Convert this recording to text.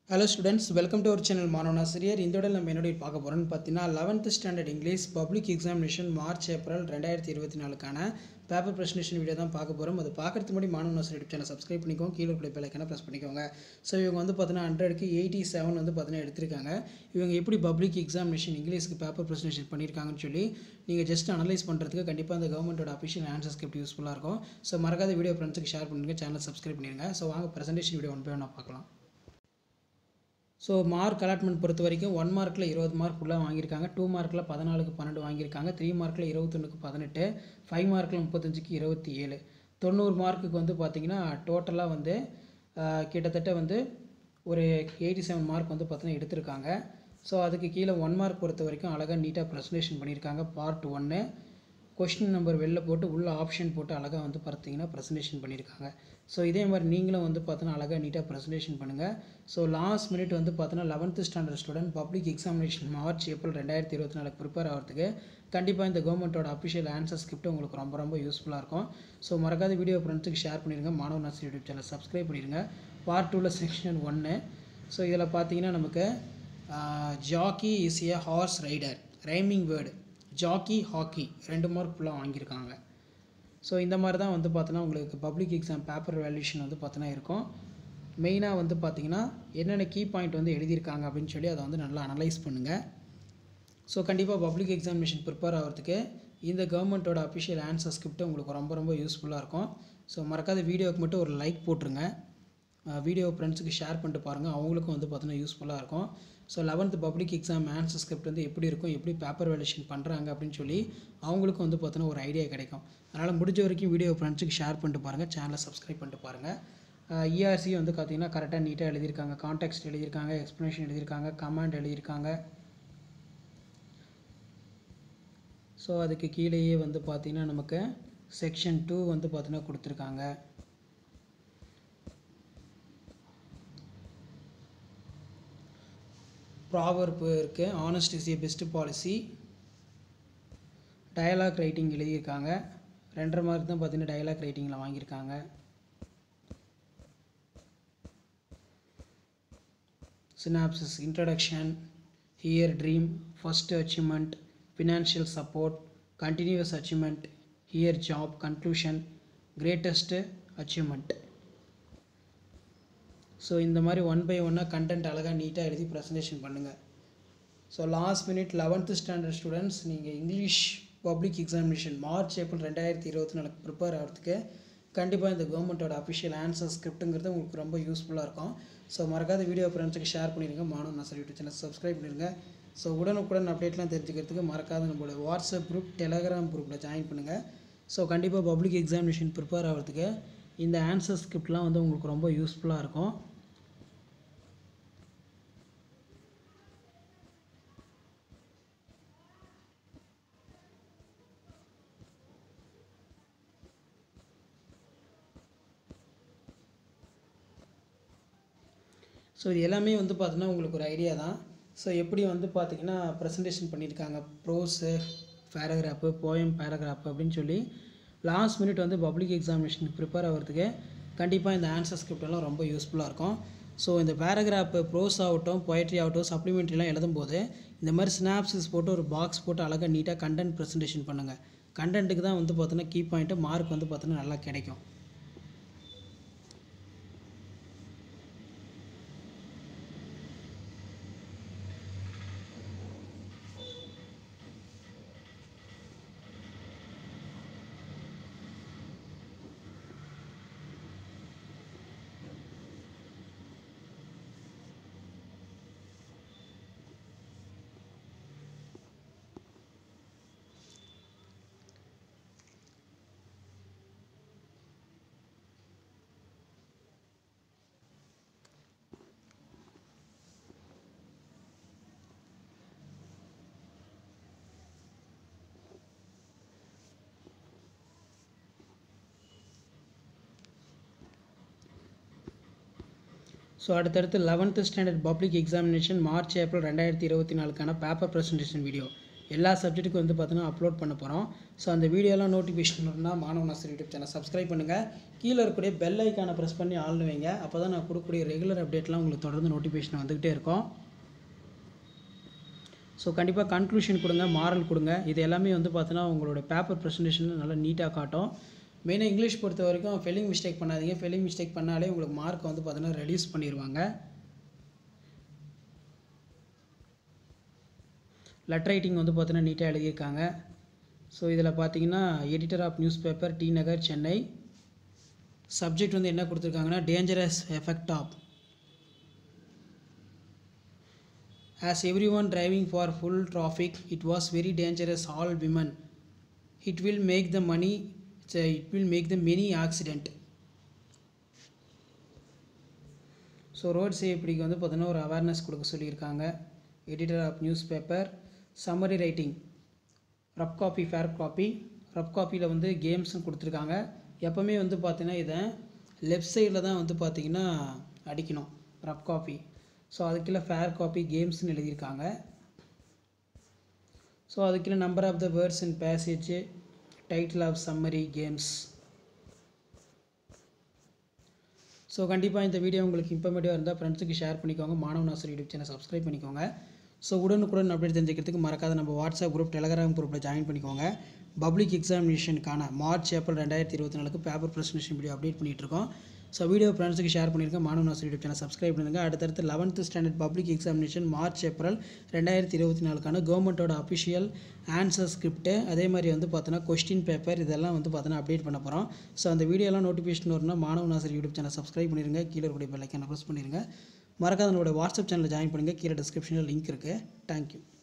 Hello students, welcome to our channel Manavana Siriyar. இந்த வீடியோல நம்ம என்னோட பார்க்க போறோம்னு பார்த்தீங்கன்னா 11th standard English public examination March April 2024க்கான பேப்பர் பிரசன்டேஷன் வீடியோ தான் பார்க்க போறோம். அது பார்க்கறதுக்கு முன்னாடி மாணவனா யூடியூப் சேனல் சப்ஸ்கிரைப் பண்ணிக்கோங்க. கீழ இருக்கிற பெல் ஐகானை பிரஸ் பண்ணிக்கோங்க. ஸோ இவங்க வந்து பார்த்தீங்கன்னா 100க்கு 87 வந்து பார்த்தீங்கன்னா எடுத்திருக்காங்க. இவங்க எப்படி பப்ளிக் எக்ஸாமினேஷன் இங்கிலீஷ்க்கு பேப்பர் பிரசன்டேஷன் பண்ணியிருக்காங்கன்னு சொல்லி நீங்கள் ஜஸ்ட் அனலைஸ் பண்ணுறதுக்கு கண்டிப்பாக அந்த கவர்மெண்ட்டோட அஃபிஷியல் ஆன்சர் ஸ்கிரிப்ட் யூஸ்ஃபுல்லாக இருக்கும். ஸோ மறக்காத வீடியோ ஃப்ரெண்ட்ஸுக்கு ஷேர் பண்ணுங்கள், சேனல் சப்ஸ்கிரைப் பண்ணிடுங்க. ஸோ வாங்க பிரசன்டேஷன் வீடியோ ஒன் பை ஒன்னாக பார்க்கலாம். ஸோ மார்க் அலாட்மெண்ட் பொறுத்த வரைக்கும் 1 மார்க்கில் 20 மார்க் ஃபுல்லாக வாங்கியிருக்காங்க, 2 மார்க்கில் 14க்கு 12 வாங்கியிருக்காங்க, 3 மார்க்கில் 21க்கு 18, 5 மார்க்கில் 35க்கு 27, 90 மார்க்குக்கு வந்து பார்த்திங்கன்னா டோட்டலாக வந்து கிட்டத்தட்ட வந்து ஒரு 87 மார்க் வந்து பார்த்தீங்கன்னா எடுத்திருக்காங்க. ஸோ அதுக்கு கீழே 1 மார்க் பொறுத்த வரைக்கும் அழகாக நீட்டாக ப்ரெசன்டேஷன் பண்ணியிருக்காங்க. பார்ட் 1 கொஸ்டின் நம்பர் வெளில போட்டு உள்ள ஆப்ஷன் போட்டு அழகாக வந்து பார்த்தீங்கன்னா ப்ரெசன்டேஷன் பண்ணியிருக்காங்க. ஸோ இதே மாதிரி நீங்களும் வந்து பார்த்தீங்கன்னா அழகாக நீட்டாக ப்ரெசன்டேஷன் பண்ணுங்கள். ஸோ லாஸ்ட் மினிட் வந்து பார்த்தீங்கன்னா 11th standard student public examination March April 2024 prepare ஆகிறதுக்கு கண்டிப்பாக இந்த கவர்மெண்ட்டோட அஃபிஷியல் ஆன்சர் ஸ்கிரிப்ட் உங்களுக்கு ரொம்ப ரொம்ப யூஸ்ஃபுல்லாக இருக்கும். ஸோ மறக்காத வீடியோ ஃப்ரெண்ட்ஸுக்கு ஷேர் பண்ணிடுங்க. மாணவனா யூடியூப் சேனல் சப்ஸ்கிரைப் பண்ணிடுங்க. பார்ட் 2ல செக்ஷன் 1. ஸோ இதில் பார்த்தீங்கன்னா நமக்கு jockey is a horse rider, rhyming word jockey hockey 2 mark ஃபுல்லாக வாங்கியிருக்காங்க. ஸோ இந்த மாதிரி தான் வந்து பார்த்தோன்னா உங்களுக்கு பப்ளிக் எக்ஸாம் பேப்பர் வேல்யூஷன் வந்து பார்த்தோன்னா இருக்கும். மெயினாக வந்து பார்த்திங்கன்னா என்னென்ன கீ பாயிண்ட் வந்து எழுதியிருக்காங்க அப்படின்னு சொல்லி அதை வந்து நல்லா அனலைஸ் பண்ணுங்கள். ஸோ கண்டிப்பாக பப்ளிக் எக்ஸாமினேஷன் ப்ரிப்பேர் ஆகிறதுக்கு இந்த கவர்மெண்ட்டோட அஃபிஷியல் ஆன்சர் ஸ்கிரிப்ட் உங்களுக்கு ரொம்ப ரொம்ப யூஸ்ஃபுல்லாக இருக்கும். ஸோ மறக்காத வீடியோவுக்கு மட்டும் ஒரு லைக் போட்டுருங்க. வீடியோ ஃப்ரெண்ட்ஸுக்கு ஷேர் பண்ணிட்டு பாருங்கள், அவங்களுக்கும் வந்து பார்த்தீங்கன்னா யூஸ்ஃபுல்லாக இருக்கும். So 11th public exam answer script வந்து எப்படி இருக்கும், எப்படி பேப்பர் வேல்யூஷன் பண்ணுறாங்க அப்படின்னு சொல்லி அவங்களுக்கும் வந்து பார்த்தீங்கன்னா ஒரு ஐடியா கிடைக்கும். அதனால் முடிஞ்ச வரைக்கும் வீடியோ ஃப்ரெண்ட்ஸுக்கு ஷேர் பண்ணிட்டு பாருங்கள், சேனலை சப்ஸ்கிரைப் பண்ணிட்டு பாருங்கள். இஆர்சி வந்து பார்த்திங்கன்னா கரெக்டாக நீட்டாக எழுதியிருக்காங்க, கான்டெக்ஸ்ட் எழுதியிருக்காங்க, எக்ஸ்ப்ளனேஷன் எழுதியிருக்காங்க, கமாண்ட் எழுதியிருக்காங்க. ஸோ அதுக்கு கீழேயே வந்து பார்த்திங்கன்னா நமக்கு செக்ஷன் 2 வந்து பார்த்திங்கன்னா கொடுத்துருக்காங்க. ப்ராவர்பு இருக்குது, honest is a best policy, dialogue writing எழுதியிருக்காங்க. 2.5 மார்க் தான் பார்த்தீங்கன்னா டயலாக் ரைட்டிங்கில் வாங்கியிருக்காங்க. Synopsis, introduction, her dream, first achievement, financial support, continues achievement, her job, conclusion, greatest achievement. So இந்த மாதிரி 1 by 1 கண்டென்ட் அழகாக நீட்டாக எழுதி ப்ரெசன்டேஷன் பண்ணுங்கள். So last minute 11th standard students நீங்கள் English public examination March April 2024 prepare ஆகிறதுக்கு கண்டிப்பாக இந்த கவர்மெண்ட்டோட அஃபிஷியல் ஆன்சர் ஸ்கிரிப்ட்டுங்கிறது உங்களுக்கு ரொம்ப யூஸ்ஃபுல்லாக இருக்கும். ஸோ மறக்காத வீடியோ ஃப்ரெண்ட்ஸுக்கு ஷேர் பண்ணிடுங்க. மாணவனா யூடியூப் சேனல் சப்ஸ்கிரைப் பண்ணிடுங்க. ஸோ உடனுக்குடன் அப்டேட்லாம் தெரிஞ்சுக்கிறதுக்கு மறக்காத நம்மளோட வாட்ஸ்அப் குரூப், டெலகிராம் குரூப்பில் ஜாயின் பண்ணுங்கள். ஸோ கண்டிப்பாக பப்ளிக் எக்ஸாமினேஷன் ப்ரிப்பேர் ஆகிறதுக்கு இந்த ஆன்சர் ஸ்கிரிப்ட்லாம் வந்து உங்களுக்கு ரொம்ப யூஸ்ஃபுல்லாக இருக்கும். ஸோ இது எல்லாமே வந்து பார்த்தீங்கன்னா உங்களுக்கு ஒரு ஐடியா தான். ஸோ எப்படி வந்து பார்த்திங்கன்னா ப்ரெசன்டேஷன் பண்ணியிருக்காங்க, ப்ரோஸு, பேராகிராஃபு, போயம், பேராகிராஃபு அப்படின்னு சொல்லி லாஸ்ட் மினிட் வந்து பப்ளிக் எக்ஸாமினேஷனுக்கு ப்ரிப்பேர் ஆகிறதுக்கு கண்டிப்பாக இந்த ஆன்சர் ஸ்கிரிப்டெல்லாம் ரொம்ப யூஸ்ஃபுல்லாக இருக்கும். ஸோ இந்த பேராகிராஃபு, ப்ரோஸ் ஆகட்டும், போயட்ரி ஆகட்டும், சப்ளிமெண்ட்ரிலாம் எழுதும்போது இந்த மாதிரி ஸ்னாப்ஸிஸ் போட்டு ஒரு பாக்ஸ் போட்டு அழகாக நீட்டாக கண்டென்ட் ப்ரெசன்டேஷன் பண்ணுங்கள். கண்டென்ட்டுக்கு தான் வந்து பார்த்தீங்கன்னா கீ பாயிண்ட்டு, மார்க் வந்து பார்த்தீங்கன்னா நல்லா கிடைக்கும். ஸோ அடுத்தடுத்து 11th standard public examination March April 2024க்கான பேப்பர் ப்ரெசன்டேஷன் வீடியோ எல்லா சப்ஜெக்ட்டுக்கும் வந்து பார்த்தீங்கன்னா அப்லோட் பண்ண போகிறோம். ஸோ அந்த வீடியோலாம் நோட்டிஃபிகேஷன் வரணும்னா மாணவன் ஆசிரியர் யூடியூப் சேனல் சப்ஸ்கிரைப் பண்ணுங்கள். கீழே இருக்கக்கூடிய பெல் ஐக்கானை ப்ரெஸ் பண்ணி ஆள்னு வைங்க. அப்போ தான் நான் கொடுக்கக்கூடிய ரெகுலர் அப்டேட்லாம் உங்களுக்கு தொடர்ந்து நோட்டிஃபிகேஷன் வந்துக்கிட்டே இருக்கும். ஸோ கண்டிப்பாக கன்க்ளூஷன் கொடுங்க, மாரல் கொடுங்க. இது எல்லாமே வந்து பார்த்தீங்கன்னா உங்களோட பேப்பர் ப்ரெசன்டேஷன் நல்லா நீட்டாக காட்டும். மெயினாக இங்கிலீஷ் பொறுத்த வரைக்கும் ஃபெல்லிங் மிஸ்டேக் பண்ணாதீங்க. ஃபெல்லிங் மிஸ்டேக் பண்ணாலே உங்களுக்கு மார்க் வந்து பார்த்தீங்கன்னா ரெடியூஸ் பண்ணிடுவாங்க. லெட்டர் ரைட்டிங் வந்து பார்த்தீங்கன்னா நீட்டாக எழுதியிருக்காங்க. ஸோ இதில் பார்த்தீங்கன்னா editor of newspaper, T Nagar, Chennai. Subject வந்து என்ன கொடுத்துருக்காங்கன்னா dangerous effect of as everyone driving for full traffic, it was very dangerous all women. It will make the many accident. So road சேஃப்டிக்கு வந்து பார்த்தீங்கன்னா ஒரு அவேர்னஸ் கொடுக்க சொல்லியிருக்காங்க. Editor of newspaper. Summary writing, rough copy, fair copy. Rough காப்பியில் வந்து கேம்ஸும் கொடுத்துருக்காங்க. எப்போவுமே வந்து பார்த்தீங்கன்னா இதை லெஃப்ட் சைடில் தான் வந்து பார்த்திங்கன்னா அடிக்கணும் ரஃப் காப்பி. ஸோ அதுக்குள்ள ஃபேர் காப்பி கேம்ஸ்னு எழுதியிருக்காங்க. ஸோ அதுக்குள்ள number of the words in passage, title of summary, games. So கண்டிப்பாக இந்த வீடியோ உங்களுக்கு இன்ஃபர்மேட்டிவாக இருந்தால் ஃப்ரெண்ட்ஸுக்கு ஷேர் பண்ணிக்கோங்க. மாணவன் ஆசிரியர் யூடியூப் சேனல் சப்ஸ்கிரைப் பண்ணிக்கோங்க. ஸோ உடனுக்குடன் அப்டேட் தெரிஞ்சுக்கிறதுக்கு மறக்காத நம்ம வாட்ஸ்அப் குரூப், டெலகிராம் குரூப்பில் ஜாயின் பண்ணிக்கோங்க. பப்ளிக் எக்ஸாமினேஷனுக்கான March April 2024 paper presentation video update பண்ணிகிட்ருக்கோம். ஸோ வீடியோ ஃப்ரெண்ட்ஸுக்கு ஷேர் பண்ணியிருக்கேன். மாணவன் ஆசிரியர் யூடியூப் சேனல் சப்ஸ்கிரைப் பண்ணுங்கள். அடுத்தடுத்து 11th standard public examination March April 2024 கவர்மெண்ட்டோட அஃபிஷியல் ஆன்சர் ஸ்கிரிப்ட்டு, அதே மாதிரி வந்து பார்த்தோன்னா கொஸ்டின் பேப்பர், இதெல்லாம் வந்து பார்த்தோன்னா அப்டேட் பண்ண போகிறோம். ஸோ அந்த வீடியோலாம் நோட்டிஃபிகேஷன் வரணும்னா மாணவன் ஆசிரியர் யூடியூப் சேனல் சப்ஸ்கிரைப் பண்ணிடுங்க. கீழே இருக்கக்கூடிய பெல் ஐக்கானை ப்ரெஸ் பண்ணிடுங்க. மறக்காத நம்மளோட வாட்ஸ்அப் சேனலில் ஜாயின் பண்ணுங்கள். கீழே டிஸ்கிரிப்ஷனில் லிங்க் இருக்குது. தேங்க்யூ.